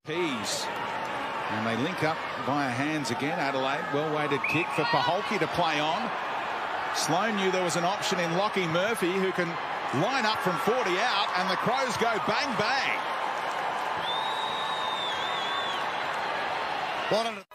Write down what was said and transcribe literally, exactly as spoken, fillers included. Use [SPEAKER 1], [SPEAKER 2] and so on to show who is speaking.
[SPEAKER 1] Pease. And they link up via hands again. Adelaide, well-weighted kick for Paholke to play on. Sloan knew there was an option in Lachlan Murphy, who can line up from forty out, and the Crows go bang, bang.